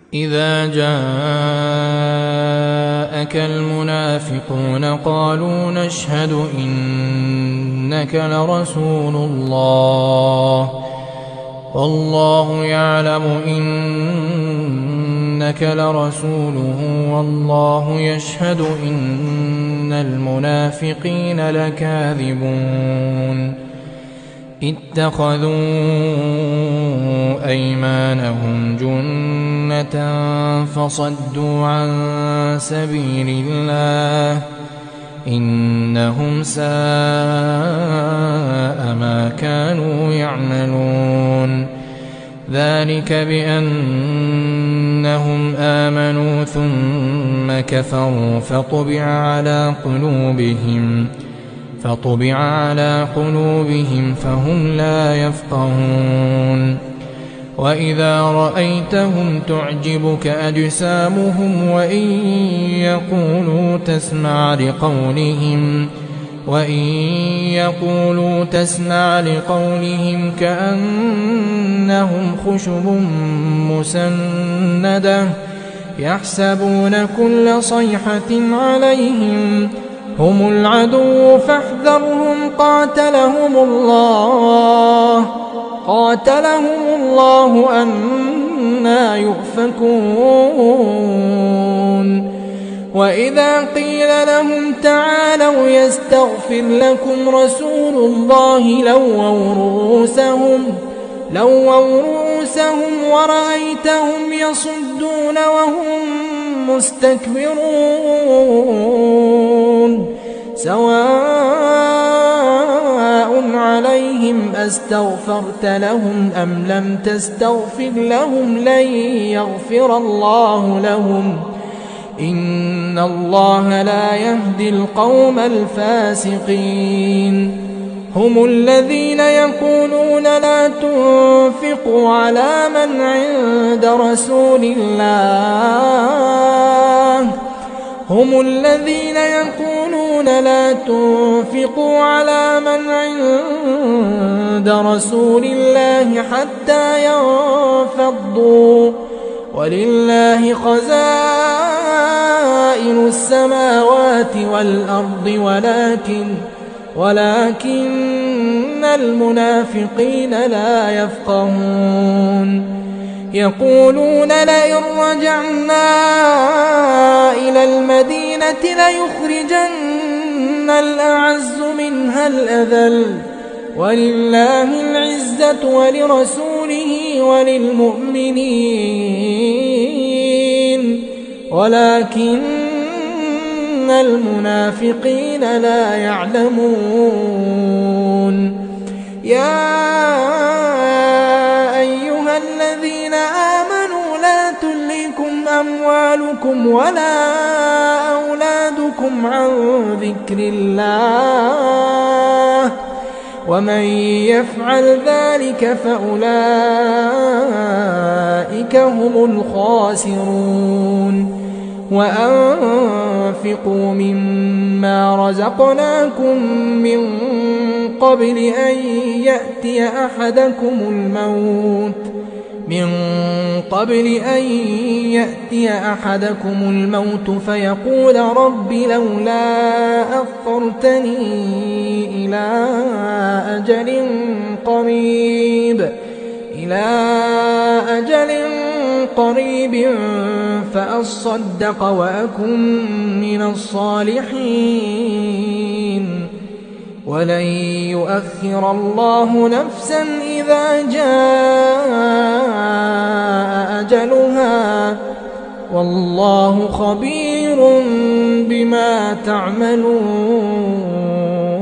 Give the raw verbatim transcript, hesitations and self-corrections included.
إذا جاءك المنافقون قالوا نشهد إنك لرسول الله والله يعلم إنك لرسوله والله يشهد إن المنافقين لكاذبون اتخذوا أيمانهم جنة فصدوا عن سبيل الله إنهم ساء ما كانوا يعملون ذلك بأنهم آمنوا ثم كفروا فطبع على قلوبهم فطبع على قلوبهم فهم لا يفقهون وإذا رأيتهم تعجبك أجسامهم وإن يقولوا تسمع لقولهم وإن يقولوا تسمع لقولهم كأنهم خشب مسندة يحسبون كل صيحة عليهم هم العدو فاحذرهم قاتلهم الله قاتلهم الله أنى يؤفكون وإذا قيل لهم تعالوا يستغفر لكم رسول الله لووا رؤوسهم لووا رؤوسهم ورأيتهم يصدون وهم مستكبرون سواء عليهم أستغفرت لهم أم لم تستغفر لهم لن يغفر الله لهم إن الله لا يهدي القوم الفاسقين هم الذين يقولون لا تنفقوا على من عند رسول الله هم الذين يقولون لا تنفقوا على من عند رسول الله حتى ينفضوا ولله خزائن السماوات والأرض ولكن ولكن المنافقين لا يفقهون يقولون لئن رجعنا إلى المدينة ليخرجن الأعز منها الأذل ولله العزة ولرسوله وللمؤمنين ولكن المنافقين لا يعلمون يا أيها الذين آمنوا لا تلهكم أموالكم ولا أولادكم عن ذكر الله ومن يفعل ذلك فأولئك هم الخاسرون وأنفقوا مما رزقناكم من قبل أن يأتي أحدكم الموت من قبل أن يأتي أحدكم الموت فيقول رب لولا أخرتني إلى أجل قريب إلى أجل قريب فأصدق وأكن من الصالحين ولن يؤخر الله نفسا إذا جاء أجلها والله خبير بما تعملون.